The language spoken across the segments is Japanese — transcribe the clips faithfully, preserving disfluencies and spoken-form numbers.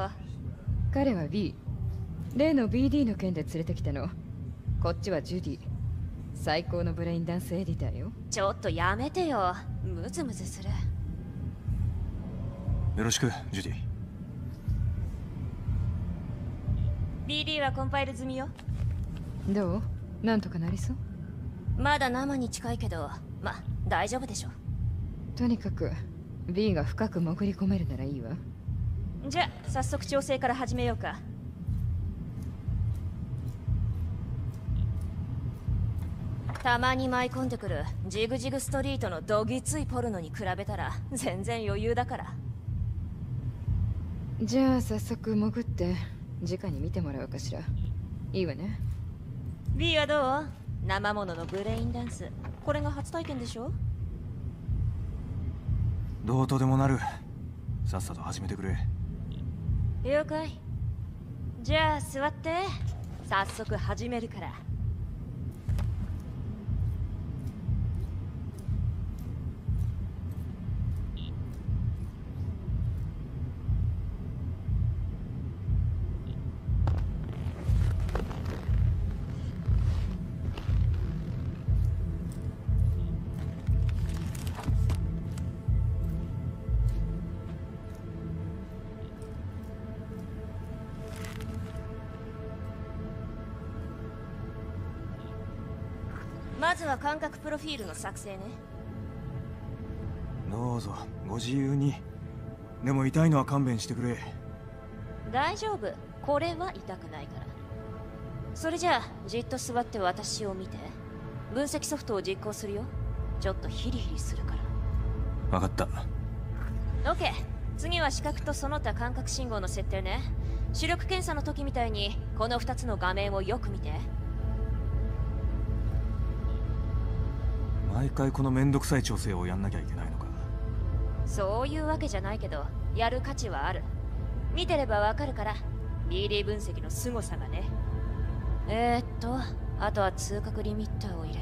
よ。 彼は B、 例の ビーディー の件で連れてきたの。こっちはジュディ、最高のブレインダンスエディターよ。 ちょっとやめてよ、ムズムズする。 よろしくジュディ。 ビーディー はコンパイル済みよ。 どう？なんとかなりそう？ まだ生に近いけど、ま、大丈夫でしょ。 とにかく B が深く潜り込めるならいいわ。 じゃあ早速調整から始めようか。たまに舞い込んでくるジグジグストリートのどぎついポルノに比べたら全然余裕だから。 じゃあ早速潜って直に見てもらおうかしら。いいわね。 B はどう？生もののブレインダンス、これが初体験でしょ。 どうとでもなる。さっさと始めてくれ。 了解。じゃあ座って、早速始めるから。まずは感覚プロフィールの作成ね。 どうぞご自由に。でも痛いのは勘弁してくれ。 大丈夫、これは痛くないから。それじゃあじっと座って私を見て。分析ソフトを実行するよ。ちょっとヒリヒリするから。 分かった。 OK。 次は視覚とその他感覚信号の設定ね。視力検査の時みたいにこのふたつの画面をよく見て。 毎回このめんどくさい調整をやんなきゃいけないのか。 そういうわけじゃないけど、やる価値はある。見てればわかるから。 ビーディー 分析の凄さがね。えー、っとあとは通覚リミッターを入れ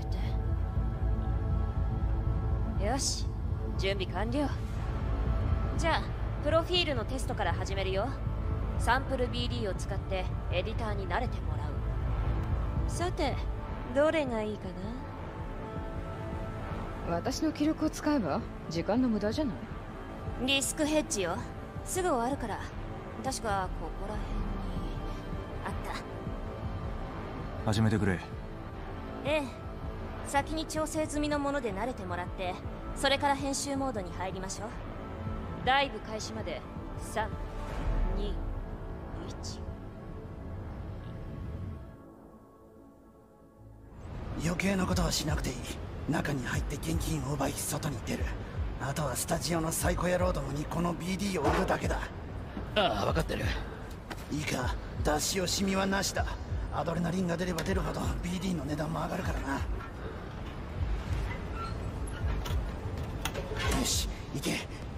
て。よし、準備完了。じゃあプロフィールのテストから始めるよ。サンプル ビーディー を使ってエディターに慣れてもらう。さてどれがいいかな。 私の記録を使えば時間の無駄じゃない？ リスクヘッジよ。すぐ終わるから。確かここら辺にあった。 始めてくれ。 ええ、先に調整済みのもので慣れてもらって、それから編集モードに入りましょう。ライブ開始までさん、に、いち。 余計なことはしなくていい。中に入って現金を奪い外に出る。あとはスタジオのサイコ野郎どもにこの ビーディー を売るだけだ。 ああ、分かってる。 いいか、出し惜しみはなしだ。アドレナリンが出れば出るほど ビーディー の値段も上がるからな。よし、行け。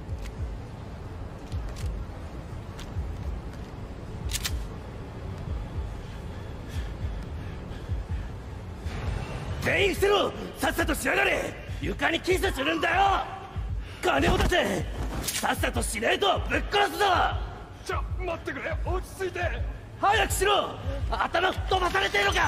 全員伏せろ。さっさとしやがれ。床にキスするんだよ。金を出せ。さっさとしねえとぶっ殺すぞ。 ちょ待ってくれ、落ち着いて。 早くしろ。頭吹っ飛ばされてるのか。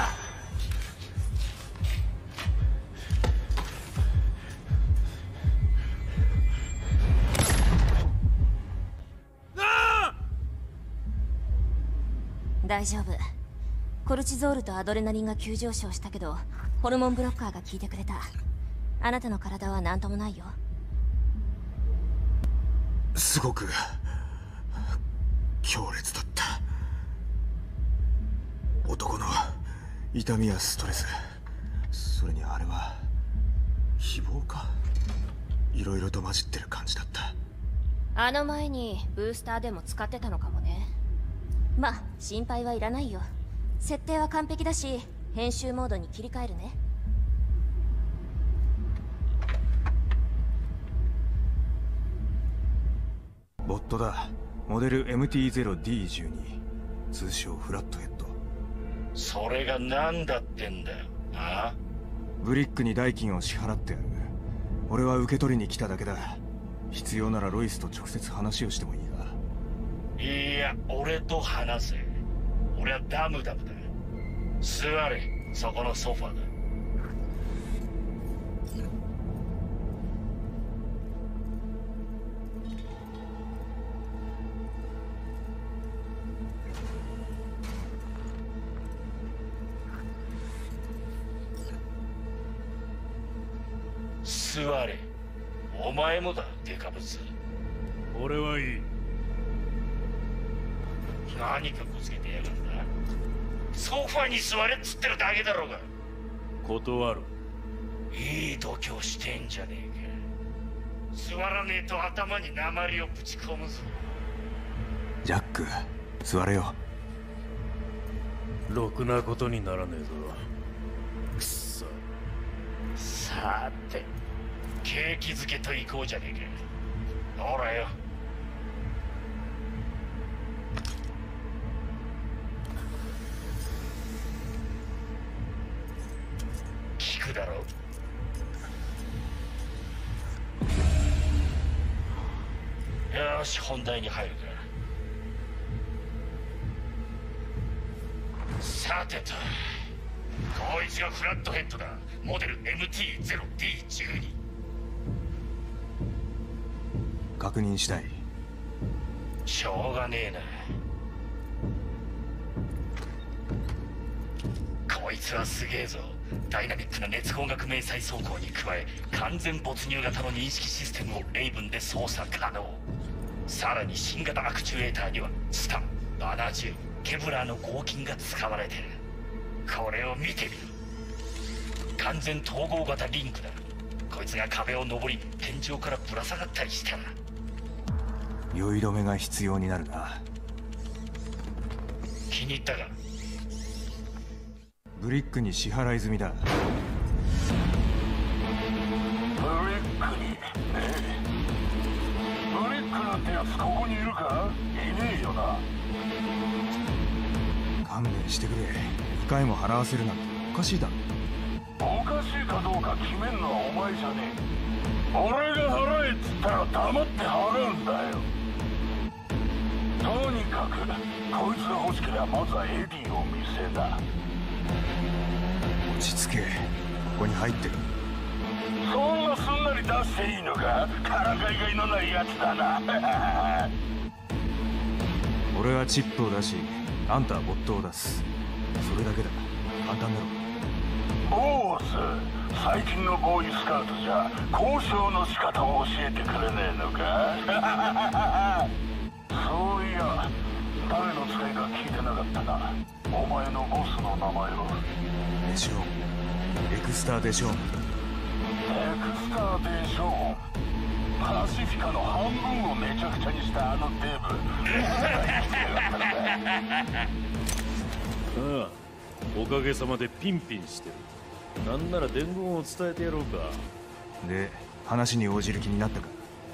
大丈夫。コルチゾールとアドレナリンが急上昇したけど、ホルモンブロッカーが効いてくれた。あなたの体は何ともないよ。 すごく強烈だった。男の痛みやストレス、それにあれは誹謗か。いろいろと混じってる感じだった。 あの前にブースターでも使ってたのかもね。まあ心配はいらないよ。設定は完璧だし、編集モードに切り替えるね。 ボットだ。モデル エムティーゼロディーじゅうに、 通称フラットヘッド。 それが何だってんだよ。ああ、 ブリックに代金を支払ってやる。俺は受け取りに来ただけだ。必要ならロイスと直接話をしてもいいが。 いや、俺と話せ。俺はダムダムだ。座れ、そこのソファだ。座れ。お前もだ、デカブツ。 俺はいい。 何かぶつけてやがんだ。ソファに座れっつってるだけだろうが。 断る。 いい度胸してんじゃねえか。座らねえと頭に鉛をぶち込むぞ。 ジャック、座れよ。 ろくなことにならねえぞ。くっそ。 さて、景気づけと行こうじゃねえか。ほらよ。聞くだろ。よし、本題に入るか。さてと、こいつがフラットヘッドだ。モデル エムティーゼロディーじゅうに。 確認したい。 しょうがねえな。こいつはすげえぞ。ダイナミックな熱光学迷彩装甲に加え、完全没入型の認識システムをレイブンで操作可能。さらに新型アクチュエーターにはスタン、バナジウム、ケブラーの合金が使われてる。これを見てみろ。完全統合型リンクだ。こいつが壁を登り、天井からぶら下がったりしたら酔い止めが必要になるな。 気に入ったか。 ブリックに支払い済みだ。 ブリックにねえ。ブリックなんてやつここにいるか？いねえよな。 勘弁してくれ。にかいも払わせるなんておかしいだろ。 おかしいかどうか決めんのはお前じゃねえ。俺が払えっつったら黙って払うんだよ。とにかくこいつが欲しければまずはエディを見せな。 落ち着け。ここに入ってる。 そんなすんなり出していいのか？からかいがいのないやつだな。 俺はチップを出し、あんたはボットを出す。それだけだ。簡単だろ。 ボース、最近のボーイスカウトじゃ交渉の仕方を教えてくれねえのか？そういや、誰の使いか聞いてなかったな。お前のボスの名前を。 デショーン。エクスター・デショーン。 エクスター・デショーン。パシフィカの半分をめちゃくちゃにしたあのデブ。ああ、おかげさまでピンピンしてる。なんなら伝言を伝えてやろうか。 で、話に応じる気になったか？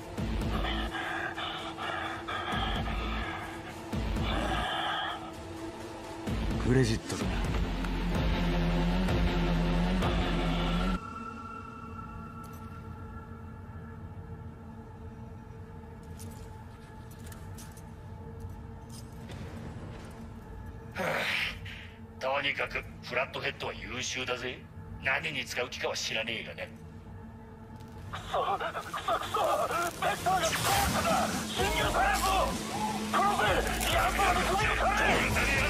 クレジットだ。 とにかくフラットヘッドは優秀だぜ。何に使う気かは知らねえがね。 くそくそくそベクターが壊しただ。侵入されるぞ。殺せ。やっぱり首をかれ。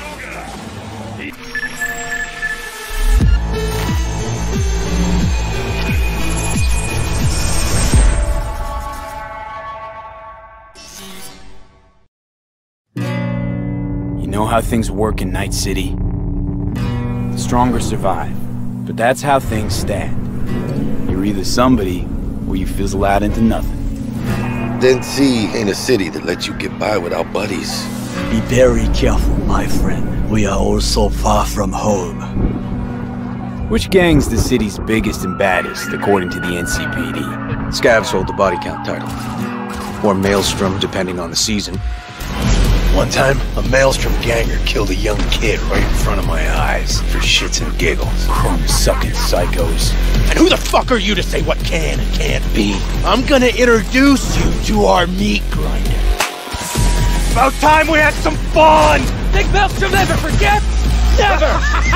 You know how things work in Night City? The stronger survive, but that's how things stand. You're either somebody, or you fizzle out into nothing. Dead Sea ain't a city that lets you get by without buddies. Be very careful, my friend. We are all so far from home. Which gang's the city's biggest and baddest, according to the N C P D? Scavs hold the body count title. Or Maelstrom, depending on the season. One time, a Maelstrom ganger killed a young kid right in front of my eyes for shits and giggles. Crumb-sucking psychos. And who the fuck are you to say what can and can't be? I'm gonna introduce you to our meat grinder. About time we had some fun! Think Maelstrom never forget? Never!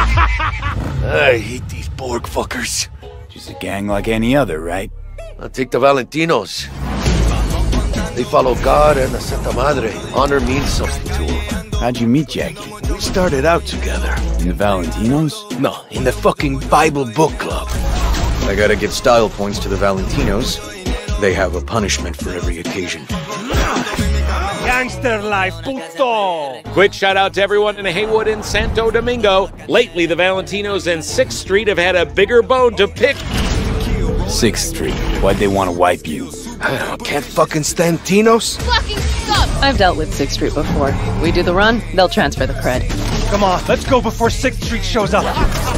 I hate these Borg fuckers. Just a gang like any other, right? I'll take the Valentinos. They follow God and the Santa Madre. Honor means something to them. How'd you meet Jackie? We started out together. In the Valentinos? No, in the fucking Bible book club. I gotta give style points to the Valentinos. They have a punishment for every occasion. Gangster life, puto! Quick shout out to everyone in Haywood and Santo Domingo. Lately, the Valentinos and sixth Street have had a bigger bone to pick. sixth Street. Why'd they want to wipe you? I can't fucking stand Tinos. Fucking stop! I've dealt with sixth Street before. We do the run, they'll transfer the cred. Come on, let's go before sixth Street shows up.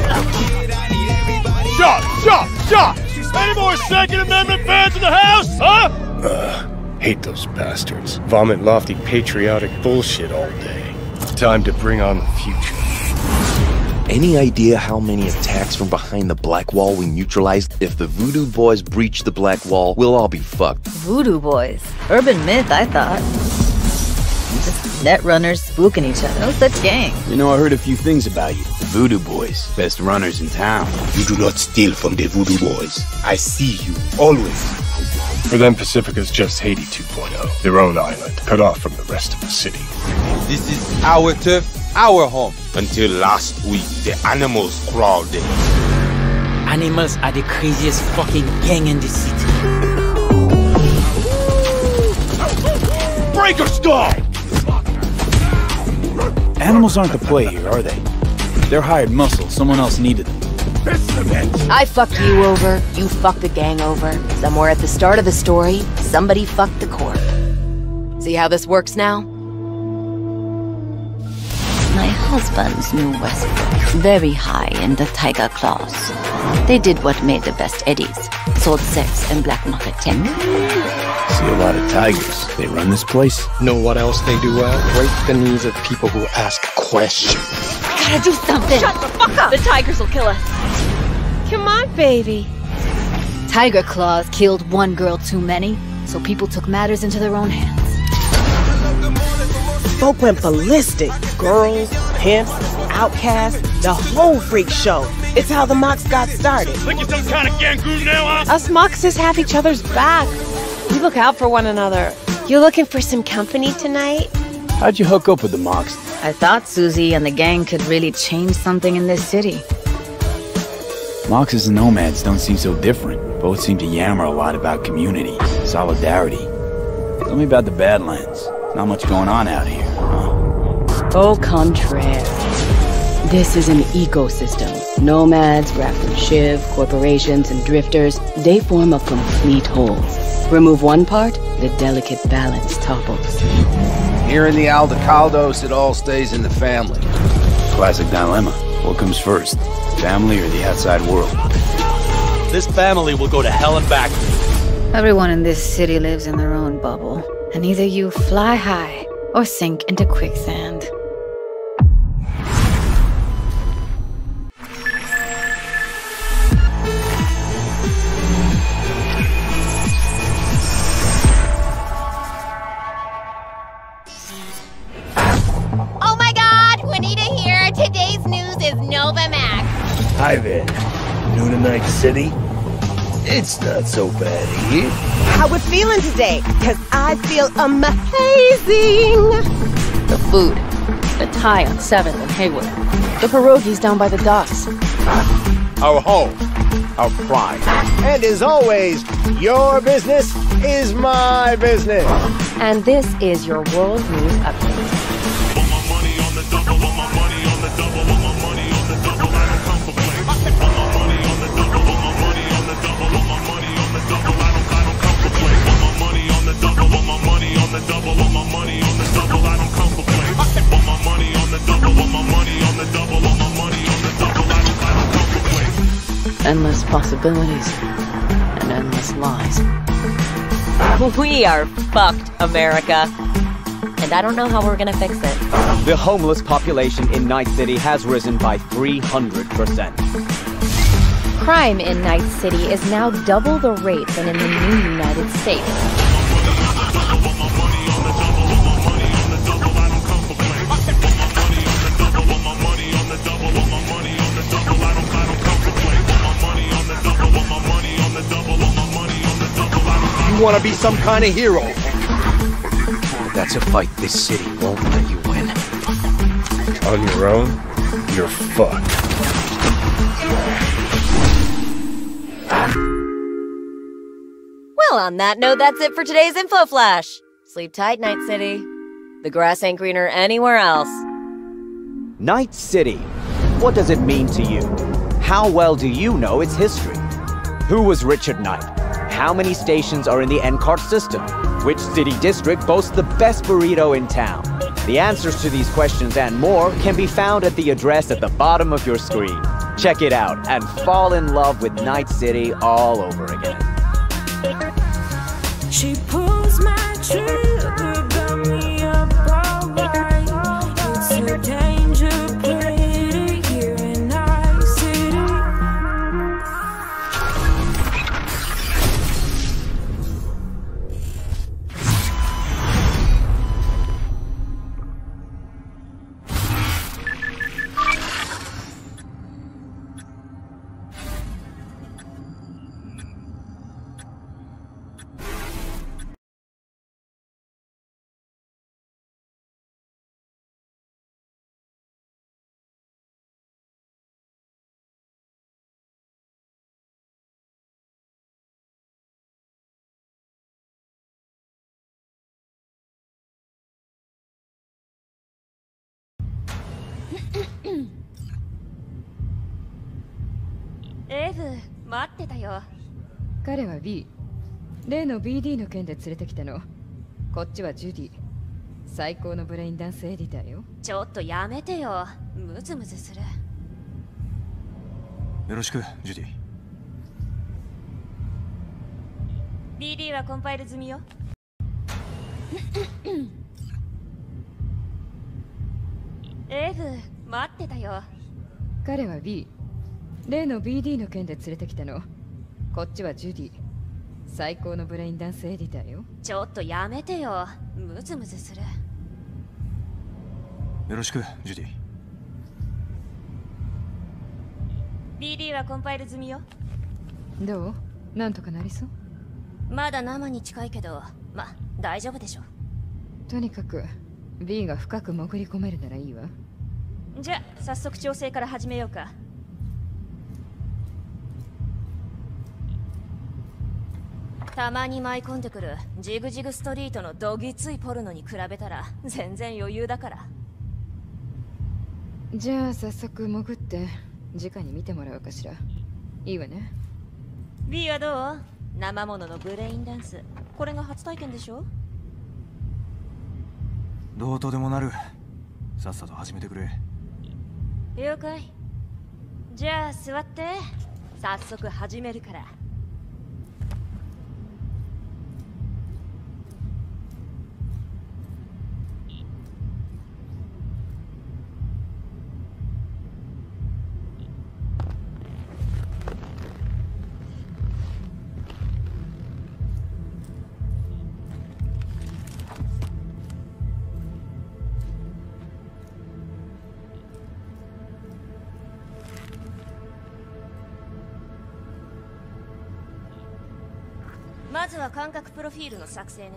Shot! Shot! Shot! Any more Second Amendment fans in the house, huh? Uh, hate those bastards. Vomit lofty patriotic bullshit all day. Time to bring on the future. Any idea how many attacks from behind the Black Wall we neutralized? If the Voodoo Boys breach the Black Wall, we'll all be fucked. Voodoo Boys? Urban myth, I thought. Just net runners spooking each other. No such gang. You know, I heard a few things about you. The Voodoo Boys, best runners in town. You do not steal from the Voodoo Boys. I see you, always. For them, Pacifica's just Haiti two point oh. Their own island, cut off from the rest of the city. This is our turf, our home. Until last week, the animals crawled in. Animals are the craziest fucking gang in the city. Breaker stall! Animals aren't the play here, are they? They're hired muscle. Someone else needed them. I fucked you over, you fucked the gang over. Somewhere at the start of the story, somebody fucked the Corp. See how this works now? My husband's new Westbrook, very high in the Tiger Claws. They did what made the best eddies, sold sex and black market tech. See a lot of tigers. They run this place. Know what else they do well? Break the knees of people who ask questions. I gotta do something! Shut the fuck up! The tigers will kill us. Come on, baby. Tiger Claws killed one girl too many, so people took matters into their own hands. Folk went ballistic. Girls, pimps, outcasts, the whole freak show. It's how the Mox got started. Think you're some kind of gangoon now, huh? Us Moxes have each other's back. We look out for one another. You looking for some company tonight? How'd you hook up with the Mox? I thought Susie and the gang could really change something in this city. Moxes and nomads don't seem so different. Both seem to yammer a lot about community, solidarity. Tell me about the Badlands. Not much going on out here, huh? Au contraire. This is an ecosystem. Nomads, Grafton Shiv, corporations, and drifters, they form a complete whole. Remove one part, the delicate balance topples. Here in the Aldecaldos, it all stays in the family. Classic dilemma. What comes first? Family or the outside world? This family will go to hell and back. Everyone in this city lives in their own bubble, and either you fly high or sink into quicksand. Oh my god, Juanita here. Today's news is Novamax. Hi there. New to Night City? It's not so bad here. How we feeling today? Cause I feel amazing. The food. The Thai on seventh and Haywood. The pierogies down by the docks. Our home. Our pride. And as always, your business is my business. And this is your World News Update. Endless possibilities and endless lies. We are fucked, America. And I don't know how we're gonna fix it. The homeless population in Night City has risen by three hundred percent. Crime in Night City is now double the rate than in the new United States. want to be some kind of hero. That's a fight this city won't let you win. On your own, you're fucked. Well, on that note, that's it for today's Info Flash. Sleep tight, Night City. The grass ain't greener anywhere else. Night City. What does it mean to you? How well do you know its history? Who was Richard Knight? How many stations are in the N CART system? Which city district boasts the best burrito in town? The answers to these questions and more can be found at the address at the bottom of your screen. Check it out and fall in love with Night City all over again. She pulls my trigger, got me up alright. It's a danger pretty here in Night City. エブ、待ってたよ。 彼は B。例の ビーディー の件で連れてきたの。こっちはジュディ。最高のブレインダンスエディターよ。 ちょっとやめてよ。ムズムズする。 よろしく、ジュディ。 ビーディー はコンパイル済みよ。エブ、待ってたよ。 彼は B。例の ビーディー の件で連れてきたの。こっちはジュディ。最高のブレインダンスエディターよ。 ちょっとやめてよ。ムズムズする。 よろしく、ジュディ。 ビーディー はコンパイル済みよ。 どう？なんとかなりそう？ まだ生に近いけど、ま、大丈夫でしょ。 とにかく B が深く潜り込めるならいいわ。 じゃあ早速調整から始めようか。たまに舞い込んでくるジグジグストリートのどぎついポルノに比べたら全然余裕だから。 じゃあ早速潜って直に見てもらおうかしら。いいわね。 B はどう？生もののブレインダンス。これが初体験でしょ？ どうとでもなる。さっさと始めてくれ。 了解。じゃあ座って。早速始めるから。まずは感覚プロフィールの作成ね。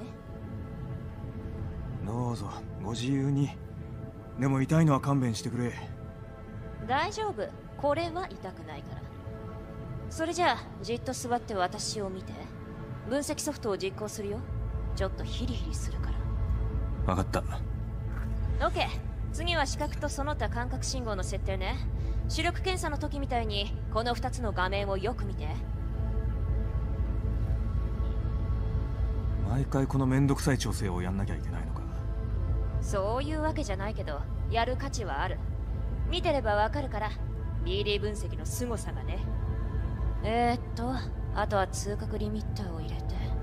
どうぞご自由に。でも痛いのは勘弁してくれ。 大丈夫。これは痛くないから。それじゃあじっと座って私を見て。分析ソフトを実行するよ。ちょっとヒリヒリするから。 分かった。 OK。 次は視覚とその他感覚信号の設定ね。視力検査の時みたいにこのふたつの画面をよく見て。 毎回このめんどくさい調整をやんなきゃいけないのか。 そういうわけじゃないけどやる価値はある。見てればわかるから。 ビーディー 分析の凄さがね。えー、っとあとは通覚リミッターを入れ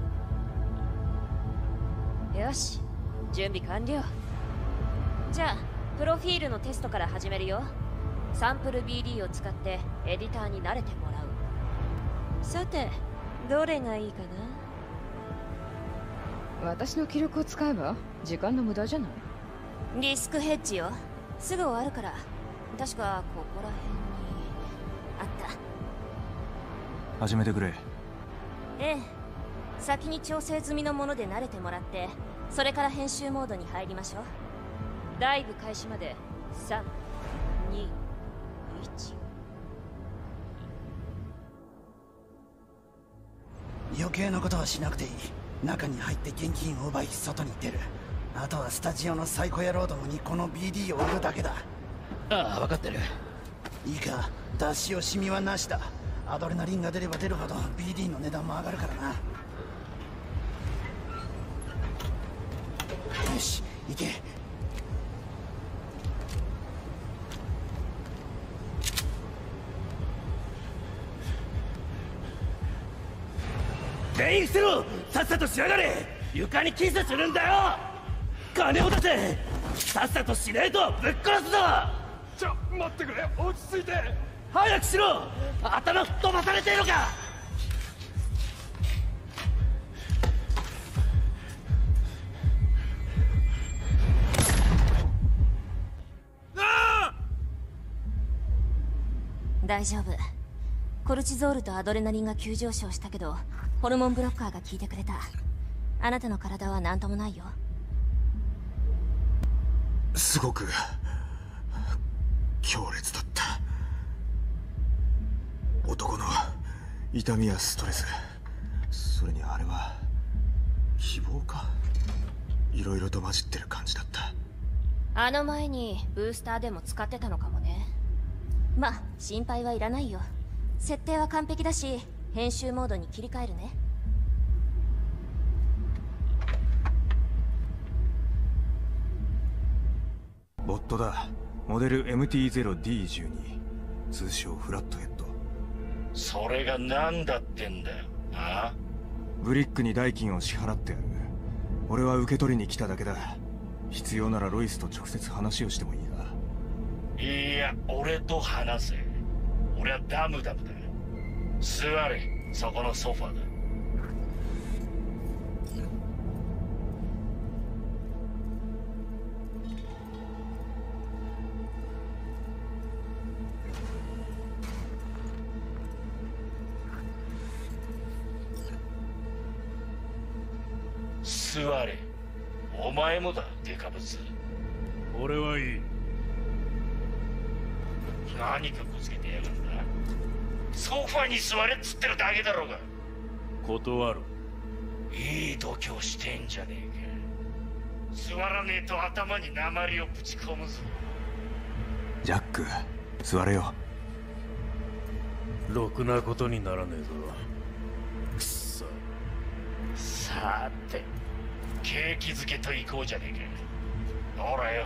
て。よし、準備完了。じゃあプロフィールのテストから始めるよ。サンプル ビーディー を使ってエディターに慣れてもらう。さてどれがいいかな。 私の記録を使えば時間の無駄じゃない？ リスクヘッジよ。すぐ終わるから。確かここら辺にあった。 始めてくれ。 ええ。 先に調整済みのもので慣れてもらって、それから編集モードに入りましょう。ダイブ開始までさん、に、いち。 余計なことはしなくていい。中に入って現金を奪い外に出る。あとはスタジオのサイコ野郎どもにこの ビーディー を売るだけだ。 ああ、分かってる。 いいか、出し惜しみはなしだ。アドレナリンが出れば出るほど ビーディー の値段も上がるからな。よし、行け。 全員伏せろ。さっさとしやがれ。床にキスするんだよ。金を出せ。さっさとしねえとぶっ殺すぞ。 ちょ、待ってくれ。落ち着いて。 早くしろ。頭吹っ飛ばされてるのか。 大丈夫。コルチゾールとアドレナリンが急上昇したけど、ホルモンブロッカーが効いてくれた。あなたの体は何ともないよ。 すごく強烈だった。男の痛みやストレス、それにあれは誹謗か。いろいろと混じってる感じだった。 あの前にブースターでも使ってたのかもね。ま、心配はいらないよ。設定は完璧だし、編集モードに切り替えるね。 ボットだ。モデル エムティーゼロディーじゅうに、 通称フラットヘッド。 それが何だってんだよ。ああ、 ブリックに代金を支払ってやる。俺は受け取りに来ただけだ。必要ならロイスと直接話をしてもいいが。 いや、俺と話せ。俺はダムダムだ。座れ、そこのソファだ。座れ。お前もだ、デカブツ。 俺はいい。 何かぶつけてやがるんだ。ソファに座れっつってるだけだろうが。 断る。 いい度胸してんじゃねえか。座らねえと頭に鉛をぶち込むぞ。 ジャック、座れよ。 ろくなことにならねえぞ。くっそ。 さて、景気づけと行こうじゃねえか。ほらよ。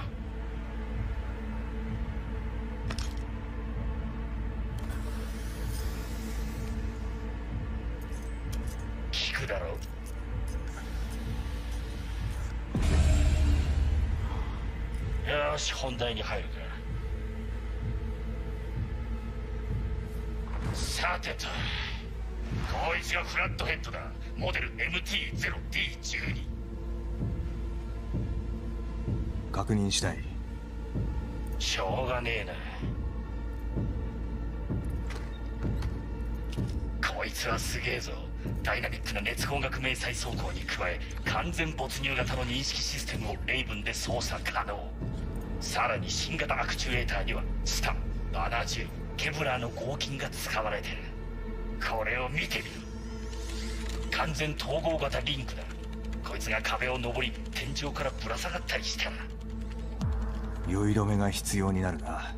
聞くだろう。よし、本題に入るか。さてと、こいつがフラットヘッドだ。モデル エムティーゼロディーじゅうに。 確認したい。 しょうがねえな。こいつはすげえぞ。ダイナミックな熱光学迷彩装甲に加え、完全没入型の認識システムをレイブンで操作可能。さらに新型アクチュエーターにはスタン、バナジウム、ケブラーの合金が使われてる。これを見てみろ。完全統合型リンクだ。こいつが壁を登り、天井からぶら下がったりしたら酔い止めが必要になるな。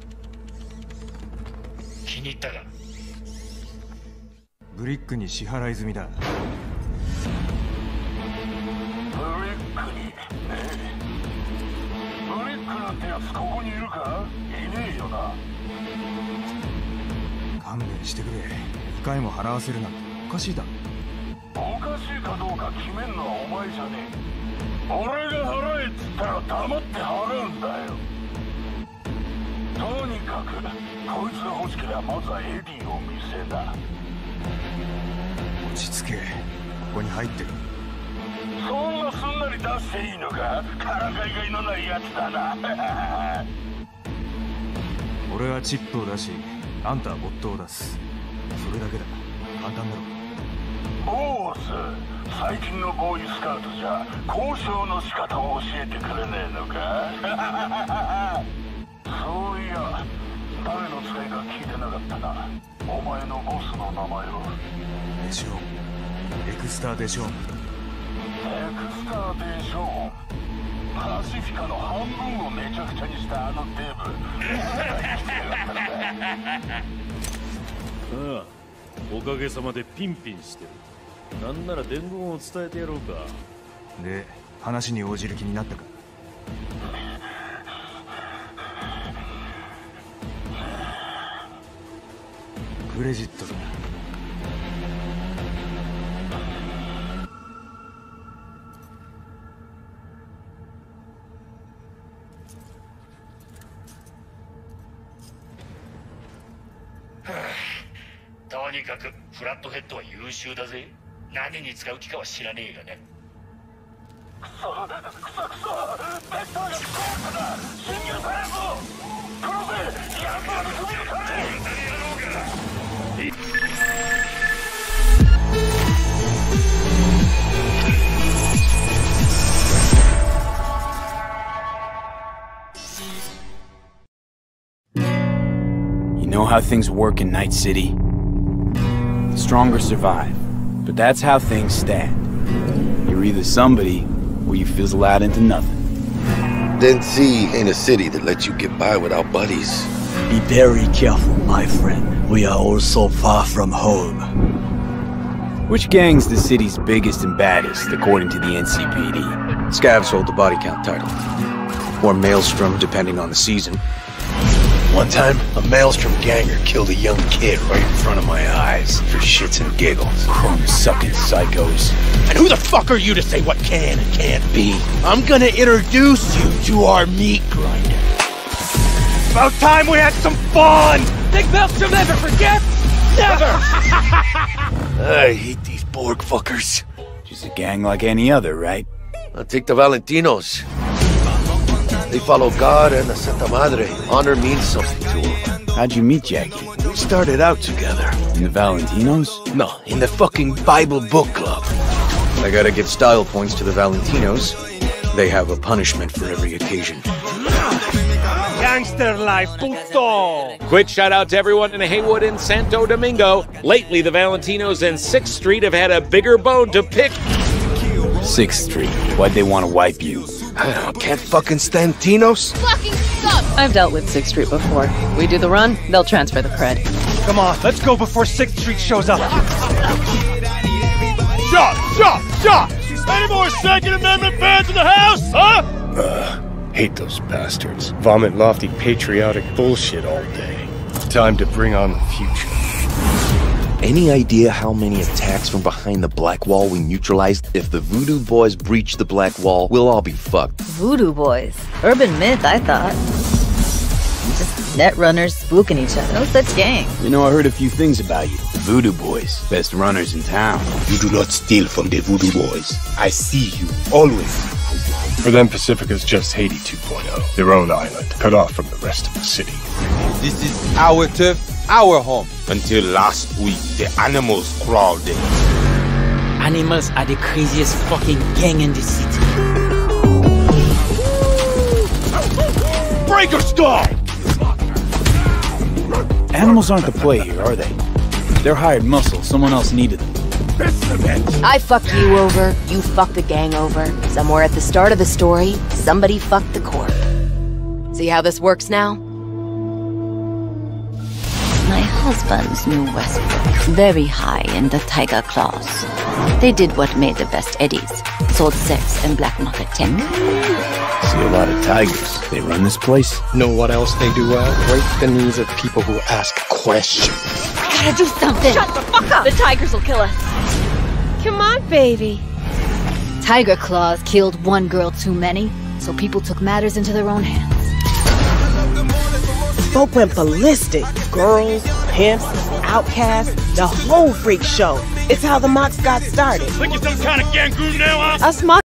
気に入ったか。 ブリックに支払い済みだ。 ブリックにねえ。ブリックなんてやつここにいるか？いねえよな。 勘弁してくれ。にかいも払わせるなんておかしいだろ。 おかしいかどうか決めんのはお前じゃねえ。俺が払えっつったら黙って払うんだよ。とにかくこいつが欲しければまずはエディを見せな。 落ち着け。ここに入ってる。 そんなすんなり出していいのか？からかいがいのないやつだな。 俺はチップを出し、あんたはボットを出す。それだけだ。簡単だろ。 ボース、最近のボーイスカウトじゃ交渉の仕方を教えてくれねえのかそういや、誰の使いか聞いてなかったな。お前のボスの名前を。 デショーン、エクスター・デショーン。 エクスター・デショーン、パシフィカの半分をめちゃくちゃにしたあのデブ。 ああ、おかげさまでピンピンしてる。なんなら伝言を伝えてやろうか。 で、話に応じる気になったか？クレジットだ。 とにかくフラットヘッドは優秀だぜ。何に使う気かは知らねえがね。 くそくそくそ、ベッドがクソだ。侵入されるぞ。殺せ、ヤンバーに踏み抜かれ。 You know how things work in Night City? The stronger survive, but that's how things stand. You're either somebody, or you fizzle out into nothing. Dead Sea ain't a city that lets you get by without buddies. Be very careful, my friend. We are all so far from home. Which gang's the city's biggest and baddest, according to the N C P D? Scavs hold the body count title. Or Maelstrom, depending on the season. One time, a Maelstrom ganger killed a young kid right in front of my eyes for shits and giggles. Crumb-sucking psychos. And who the fuck are you to say what can and can't be? I'm gonna introduce you to our meat grinder. About time we had some fun! Think Maelstrom never forgets? Never! I hate these Borg fuckers. Just a gang like any other, right? I'll take the Valentinos. They follow God and the Santa Madre. Honor means something to them. How'd you meet Jackie? We started out together. In the Valentinos? No, in the fucking Bible book club. I gotta give style points to the Valentinos. They have a punishment for every occasion. Gangster life, puto! Quick shout out to everyone in Haywood and Santo Domingo. Lately, the Valentinos and sixth Street have had a bigger bone to pick. sixth Street. Why'd they want to wipe you? I don't, can't fucking stand Tinos. Fucking suck! I've dealt with sixth Street before. We do the run, they'll transfer the cred. Come on, let's go before sixth Street shows up. Shot! Shot! Shot! Any more Second Amendment fans in the house, huh? Uh, hate those bastards. Vomit lofty patriotic bullshit all day. Time to bring on the future. Any idea how many attacks from behind the Black Wall we neutralized? If the Voodoo Boys breach the Black Wall, we'll all be fucked. Voodoo Boys? Urban myth, I thought. Just net runners spooking each other. No such gang. You know, I heard a few things about you. Voodoo Boys, best runners in town. You do not steal from the Voodoo Boys. I see you, always. For them, Pacifica's just Haiti two point oh. Their own island, cut off from the rest of the city. This is our turf, our home. Until last week, the animals crawled in. Animals are the craziest fucking gang in the city. Breaker stall! Animals aren't the play here, are they? They're hired muscle. Someone else needed them. I fucked you over, you fucked the gang over. Somewhere at the start of the story, somebody fucked the Corp. See how this works now? My husband's new Westbrook, very high in the Tiger Claws. They did what made the best eddies, sold sex and black market tech. See a lot of tigers. They run this place. Know what else they do well? Break the knees of people who ask questions. I gotta do something! Shut the fuck up! The tigers will kill us. Come on, baby. Tiger Claws killed one girl too many, so people took matters into their own hands. Folk went ballistic. Girls, pimps, outcasts, the whole freak show. It's how the Mox got started. Think you're some kind of gangrene now, huh? Us Mox